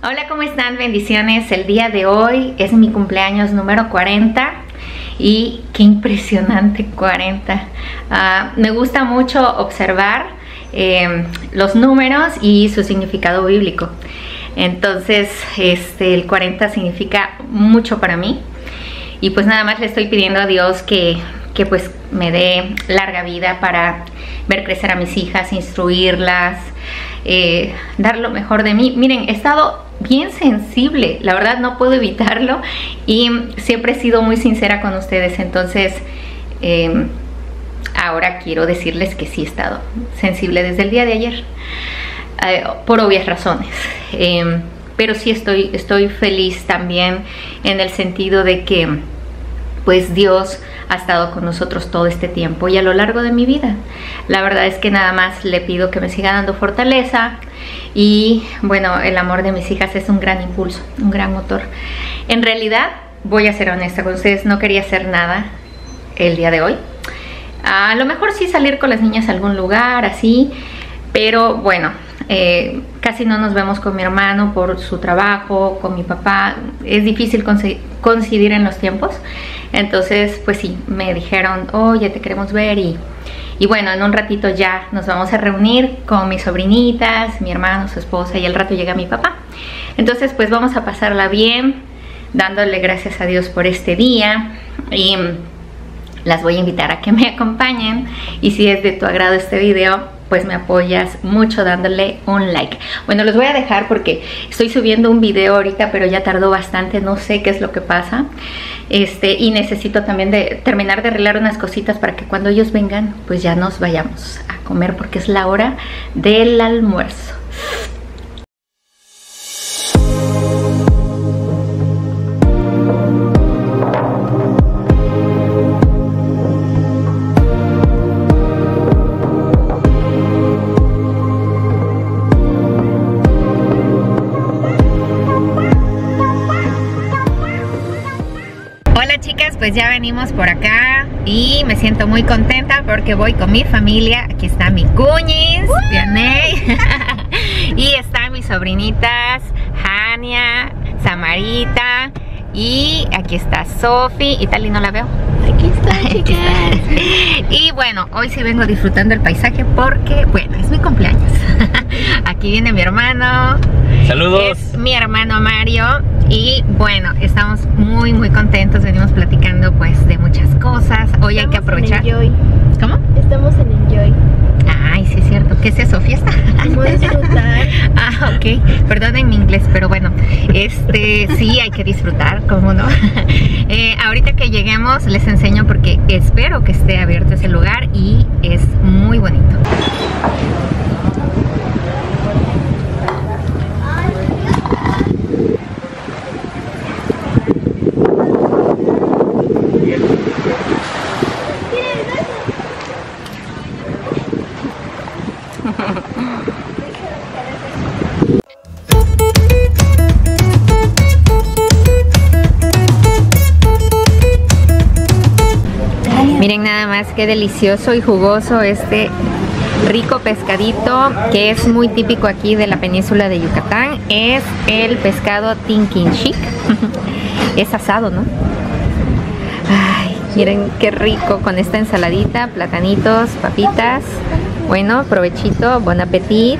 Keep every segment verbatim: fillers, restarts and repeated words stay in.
Hola, ¿cómo están? Bendiciones. El día de hoy es mi cumpleaños número cuarenta y qué impresionante cuarenta. Uh, me gusta mucho observar eh, los números y su significado bíblico. Entonces, este, el cuarenta significa mucho para mí y pues nada más le estoy pidiendo a Dios que, que pues me dé larga vida para ver crecer a mis hijas, instruirlas, eh, dar lo mejor de mí. Miren, he estado bien sensible, la verdad no puedo evitarlo y siempre he sido muy sincera con ustedes, entonces eh, ahora quiero decirles que sí he estado sensible desde el día de ayer, eh, por obvias razones, eh, pero sí estoy, estoy feliz también en el sentido de que pues Dios ha estado con nosotros todo este tiempo y a lo largo de mi vida. La verdad es que nada más le pido que me siga dando fortaleza y bueno, el amor de mis hijas es un gran impulso, un gran motor. En realidad, voy a ser honesta con ustedes, no quería hacer nada el día de hoy. A lo mejor sí salir con las niñas a algún lugar, así, pero bueno, eh, casi no nos vemos con mi hermano por su trabajo, con mi papá. Es difícil coincidir en los tiempos. Entonces, pues sí, me dijeron, oye, te queremos ver y, y bueno, en un ratito ya nos vamos a reunir con mis sobrinitas, mi hermano, su esposa y al rato llega mi papá. Entonces, pues vamos a pasarla bien, dándole gracias a Dios por este día y las voy a invitar a que me acompañen y si es de tu agrado este video, pues me apoyas mucho dándole un like. Bueno, los voy a dejar porque estoy subiendo un video ahorita, pero ya tardó bastante, no sé qué es lo que pasa. Este, y necesito también de terminar de arreglar unas cositas para que cuando ellos vengan, pues ya nos vayamos a comer porque es la hora del almuerzo. Pues ya venimos por acá y me siento muy contenta porque voy con mi familia. Aquí está mi cuñis, Dianey, y están mis sobrinitas, Jania, Samarita, y aquí está Sofi, y tal y no la veo. Aquí está, chicas. Y bueno, hoy sí vengo disfrutando el paisaje porque, bueno, es mi cumpleaños. Aquí viene mi hermano. Saludos. Es mi hermano Mario. Y bueno, estamos muy muy contentos, venimos platicando pues de muchas cosas. Hoy hay que aprovechar. En Enjoy. ¿Cómo? Estamos en Enjoy. Ay, sí es cierto. ¿Qué es eso? ¿Fiesta? Vamos a disfrutar. Ah, ok. Perdonen mi inglés, pero bueno, este sí hay que disfrutar, ¿cómo no? eh, ahorita que lleguemos les enseño porque espero que esté abierto ese lugar y es muy bonito. Miren nada más qué delicioso y jugoso este rico pescadito que es muy típico aquí de la península de Yucatán. Es el pescado tinquinchic. Es asado, ¿no? Ay, miren qué rico con esta ensaladita, platanitos, papitas. Bueno, provechito, bon appetit.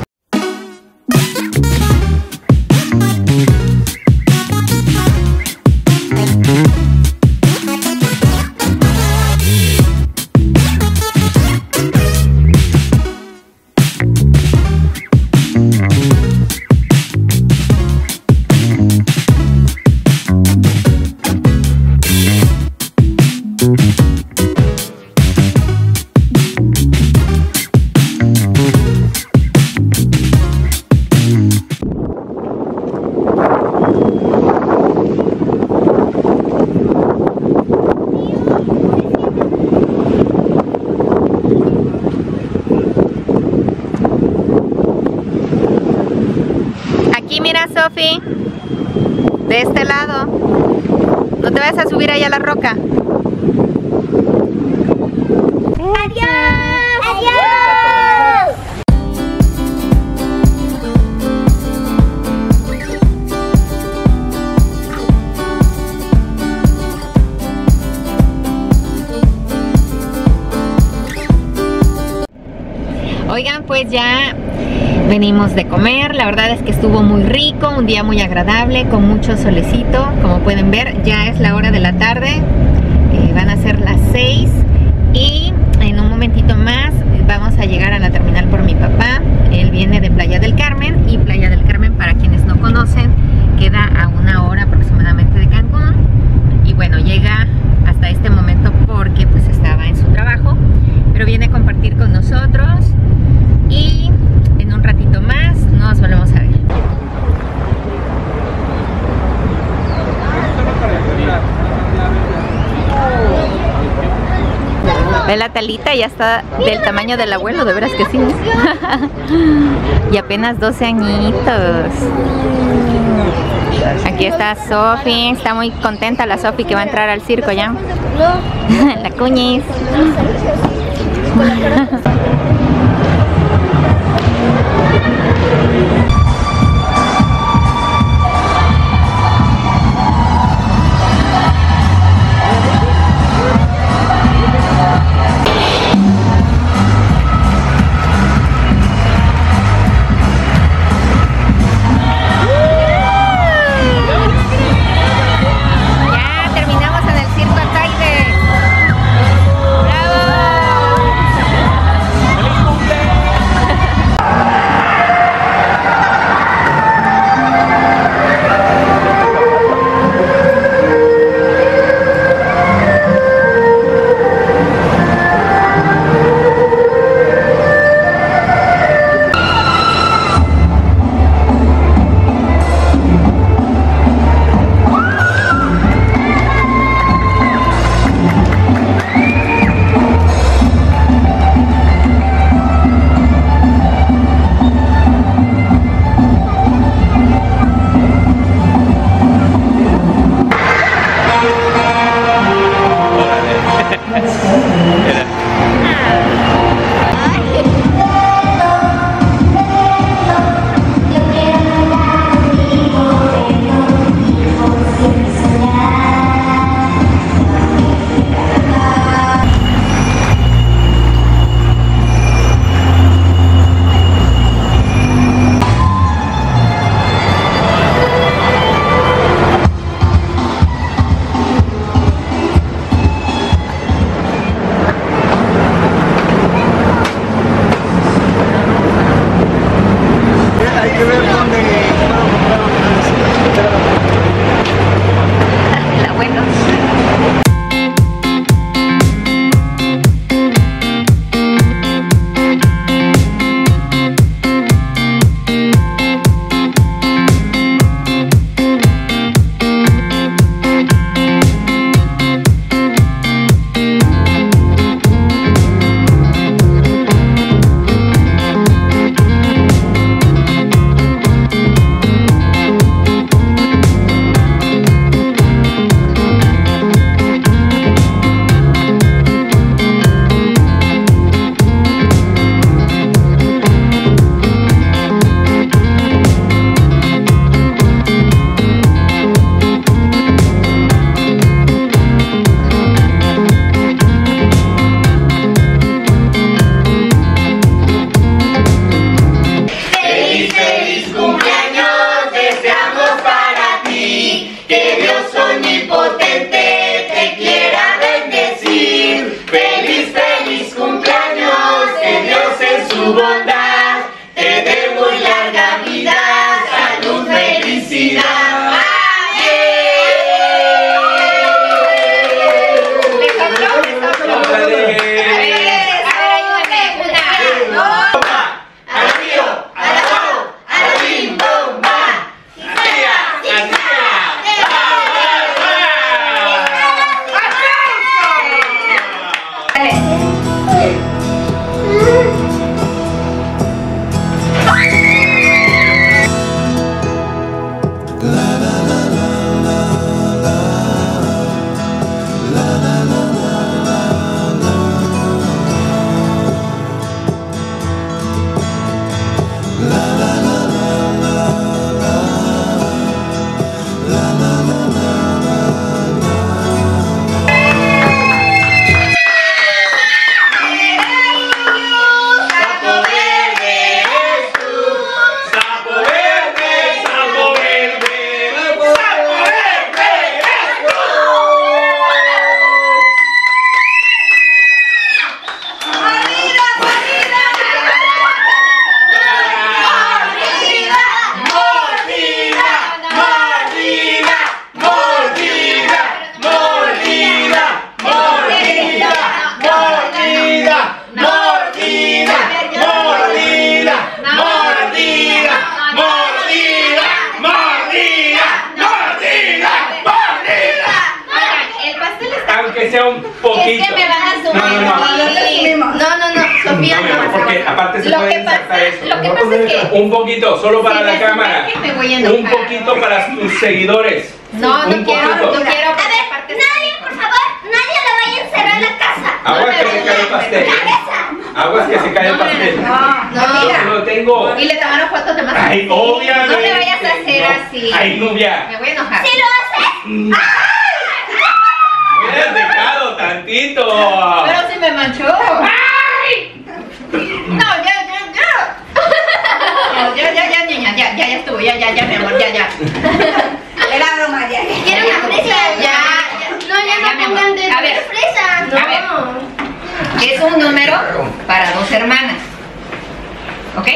Mira, Sofi, de este lado. No te vayas a subir ahí a la roca. ¡Adiós! ¡Adiós! pues ya venimos de comer. La verdad es que estuvo muy rico, un día muy agradable, con mucho solecito. Como pueden ver, ya es la hora de la tarde, eh, van a ser las seis y en un momentito más vamos a llegar a la terminal por mi papá. Él viene de Playa del Carmen, y Playa del Carmen, para quienes no conocen, queda a una hora aproximadamente de Cancún. Y bueno, llega hasta este momento porque pues estaba en su trabajo, pero viene a compartir con nosotros y en un ratito más nos volvemos a ver. Ve, la Talita ya está del tamaño del abuelo, de veras que sí. Y apenas doce añitos. Aquí está Sofi, está muy contenta la Sofi que va a entrar al circo ya. La Cuñis. La sea un poquito. Es que me van a sumar. No, no, no. No, no, no, Sofía No, no. porque aparte se Lo puede que pasa, insertar eso. lo que pasa es que Un poquito, solo para si la me cámara. sumerge, me voy a enojar. Un poquito para tus seguidores. no, no un quiero, poquito. no quiero. A ver, nadie, por favor, nadie la vaya a encerrar en la casa. Aguas que se cae el pastel. Aguas que se cae el pastel. No, Yo lo tengo. y le tomaron fotos de más. Ay, obviamente. No le vayas a hacer No. así. Ay, Nubia. Me voy a enojar. Si lo haces, Me hubieras dejado tantito. Pero si me manchó. ¡Ay! No, ya, ya, ya. No, ya, ya, ya, niña, ya, ya, ya estuvo, ya, ya, ya, mi amor, ya, ya. era broma ya. Quiero una fresa. Ya, ya. No, ya Ya, no mi amor. pongan de A ver, Fresa. a ver. Es un número para dos hermanas. ¿Ok?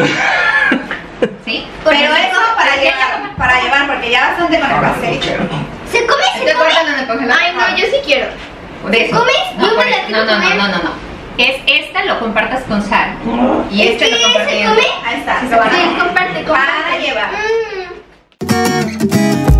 ¿Sí? Pero eso para ¿Qué llevar, para llevar, porque ya bastante con el pastel. ¿Se come? ¿Te ¿Se come? acuerdas en el congelador? Ay, no, yo sí quiero. ¿De eso? comes? No, Yo por me la eso. quiero no, no, no, comer. no, no, no. Es esta lo compartas con Sara. Y ¿Es este que lo se compartimos. come? Ahí está, se van a Sí, comparte, comparte. Para llevar. Mm.